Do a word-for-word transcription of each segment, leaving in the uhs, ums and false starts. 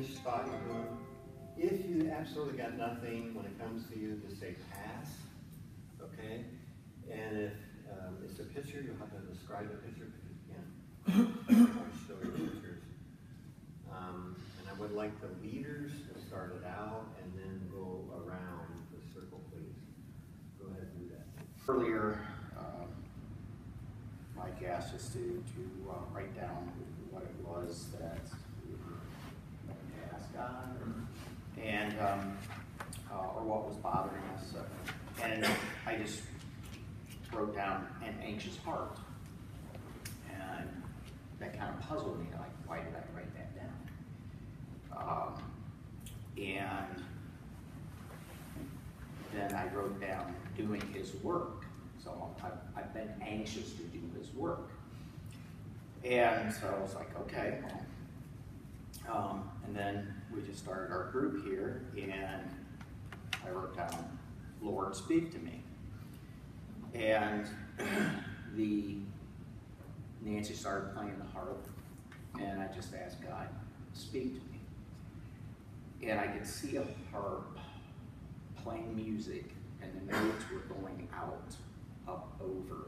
finish thought you're doing. If you absolutely got nothing when it comes to you, just say pass, okay? And if um, it's a picture, you'll have to describe the picture because you can't show your pictures. Um, and I would like the leaders to start it out and then go around the circle, please. Go ahead and do that. Earlier, um, Mike asked us to, to uh, write down what it was that we were going to ask God, or, and um, uh, or what was bothering us. Uh, and I just wrote down an anxious heart, and that kind of puzzled me. Like, why did I write that down? Um, and then I wrote down doing His work. So I've, I've been anxious to do His work. And so I was like, okay. Well, um, and then we just started our group here, and I wrote down, Lord, speak to me. And the Nancy started playing the harp, and I just asked God, speak to me. And I could see a harp playing music, and the notes were going out, up, over.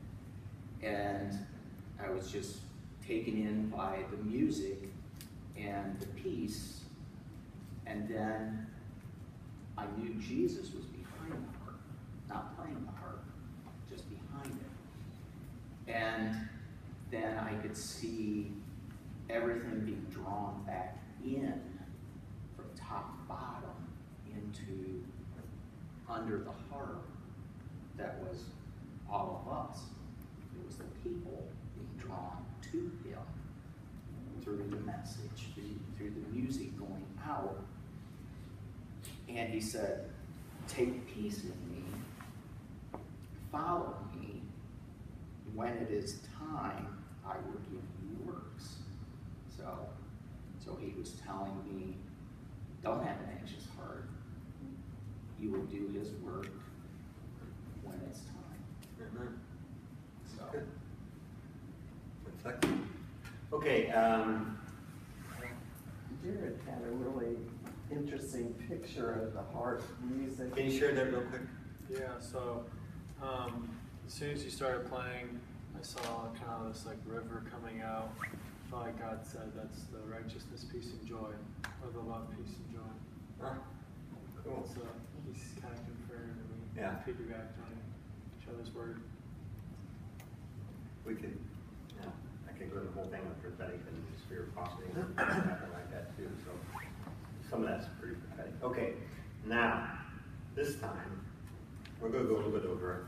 And I was just taken in by the music and the peace, and then I knew Jesus was behind the harp, not playing the harp, just behind it. And then I could see everything being drawn back in from top to bottom into under the harp that was all of us. It was the people being drawn to Him through the message, through, through the music going out. And He said, take peace in me, follow me. When it is time, I will give you works. So, so He was telling me, don't have an anxious heart. You will do His work when it's time. Mm-hmm. So. Good. That's okay. Um, Jared had a really interesting picture of the harp music. can you share that real quick? Yeah, so um, as soon as you started playing, I saw kind of this like river coming out. I felt like God said that's the righteousness, peace, and joy, or the love, peace, and joy. Ah, cool. So He's kind of confirmed, and we Yeah. piggybacked on each other's word. We could, yeah, I could go the whole thing with prophetic and spirit prompting and something like that too. So some of that's pretty prophetic. Okay, now this time we're going to go a little bit over.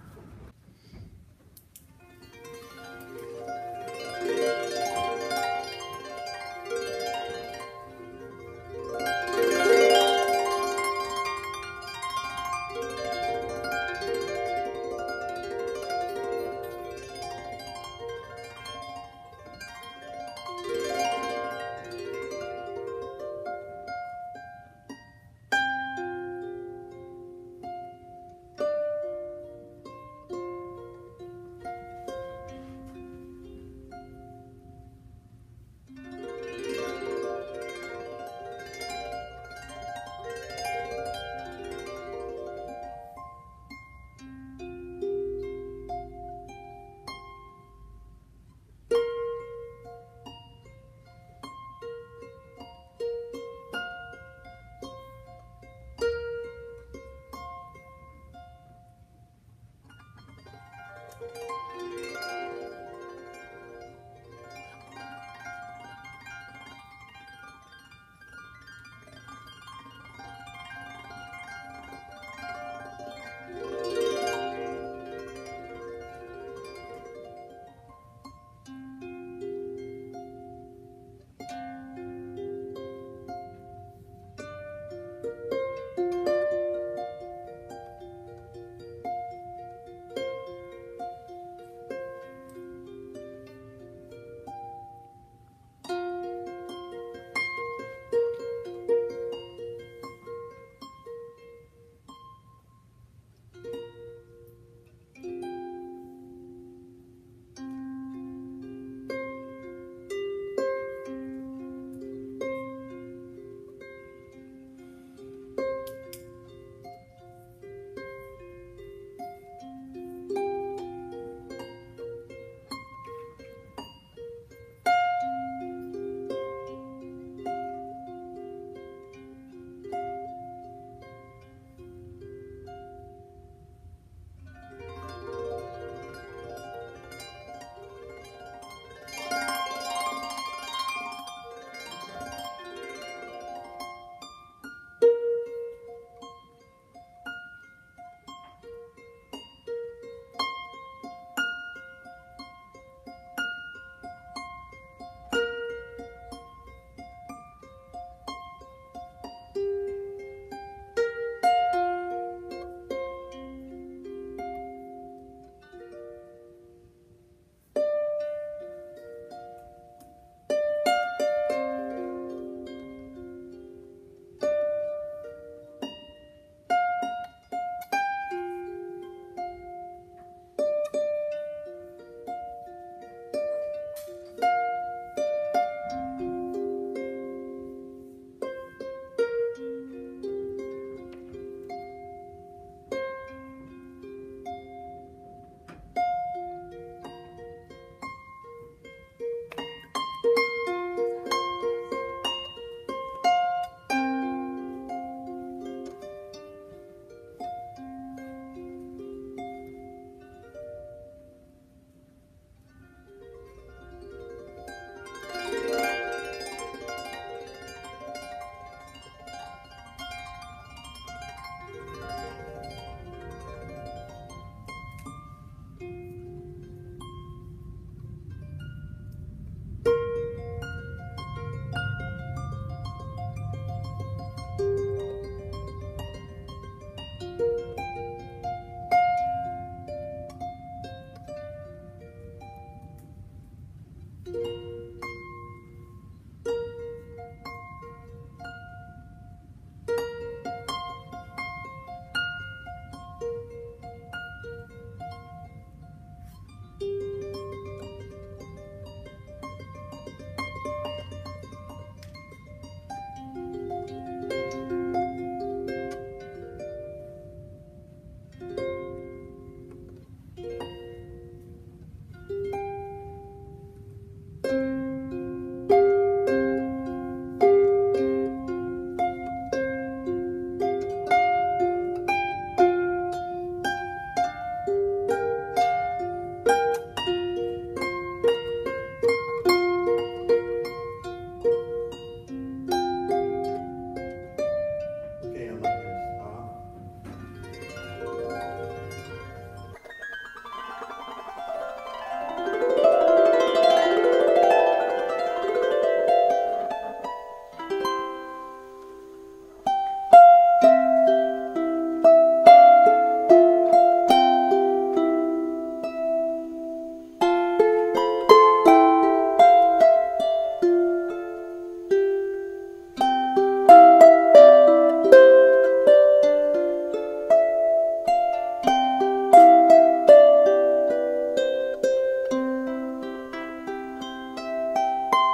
you.